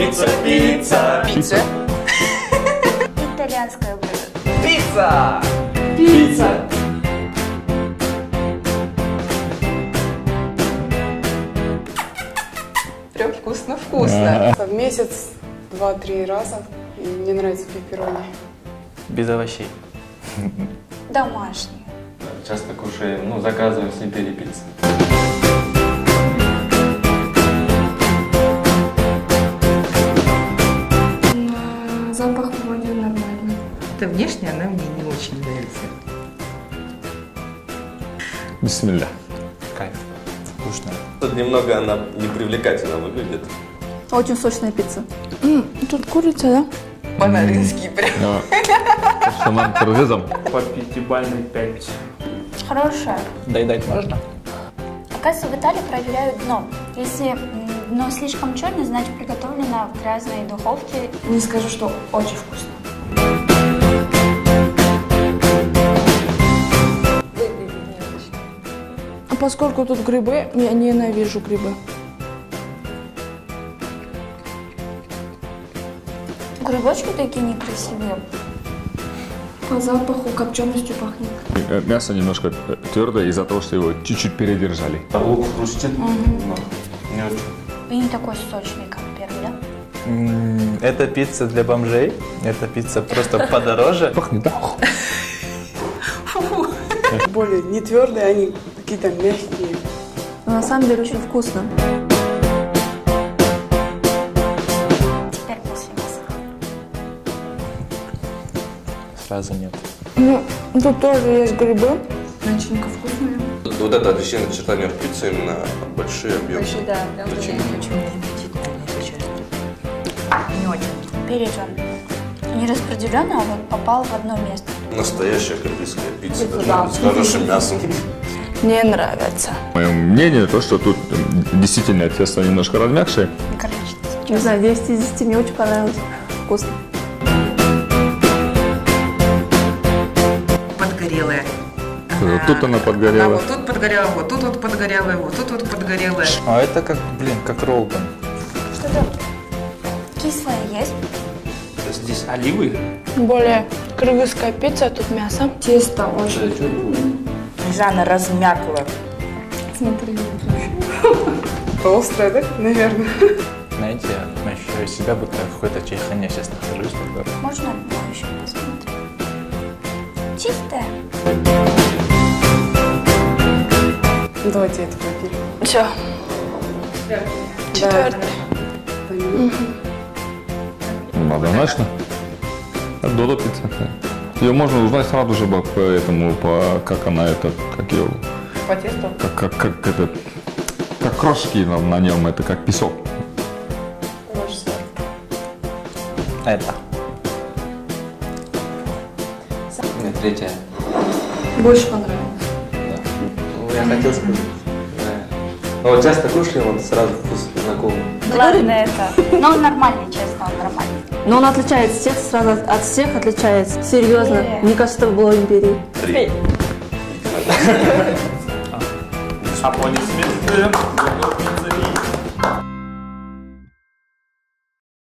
Пицца, пицца. Пицца. Итальянское блюдо. Пицца. Пицца. Прям вкусно-вкусно. В месяц 2-3 раза. И мне нравится пепперони. Без овощей. Домашнее. Часто кушаем, ну, заказываем с империей пиццы. Запах вроде нормальный. Это внешне она мне не очень нравится. Бисмилля. Кайф. Вкусно. Тут немного она непривлекательно выглядит. Очень сочная пицца. Тут курица, да? По-нарински прям. Шаман кыргызом. По 5-бальной 5. Хорошее. Доедать можно? Оказывается, в Италии проверяют дно. Если дно слишком черное, значит приготовлено в грязной духовке. Не скажу, что очень вкусно. А поскольку тут грибы, я ненавижу грибы. Грибочки такие некрасивые. По запаху копченостью пахнет. Мясо немножко твердое из-за того, что его чуть-чуть передержали. А лук хрустит? Но не очень. И не такой сочный, как первый, да? Это пицца для бомжей. Это пицца просто подороже. Пахнет, да? Более не твердые, они какие-то мягкие. Но на самом деле очень вкусно. Теперь после мяса. Сразу нет. Ну, тут тоже есть грибы. Начинка вкусная. Вот это отличительное черта в пицце именно большие объемы. Вообще, да, прям очень аппетитная, если честно. Не очень. Перец он не распределенный, а вот попал в одно место. Настоящая кыргызская пицца, даже с хорошим мясом. Мне нравится. Мое мнение, то, что тут действительно тесто немножко размягшее. Количество. Не знаю, 10 из 10 мне очень понравилось. Вкусно. Подгорелая. Тут она подгорела. Вот тут подгорела, вот тут вот подгорела, вот тут вот подгорела. А это как, блин, как роллтон. Что-то кислое есть. Здесь оливы. Более кыргызская пицца, а тут мясо. Тесто очень. Не знаю, она размякла. Смотри. Острое, да? Наверное. Знаете, я ощущаю себя, будто в какой-то чайхане сейчас нахожусь. Тогда. Можно еще посмотреть? Чистое. Давайте это попили. Все. Четвертый. Однозначно. Додо пицца. Ее можно узнать сразу же по этому, как она это, как ее, По тесту? как это, как крошки на нем, это как песок. Это. Мне третья. Больше понравилось. Ну, я хотел сказать. Но вот часто кушали, вот сразу вкус знакомый. Главное это. Но он нормальный, честно, он нормальный. Но он отличается, всех сразу от всех отличается. Серьезно. Мне кажется, это было империей. 3. Аплодисменты.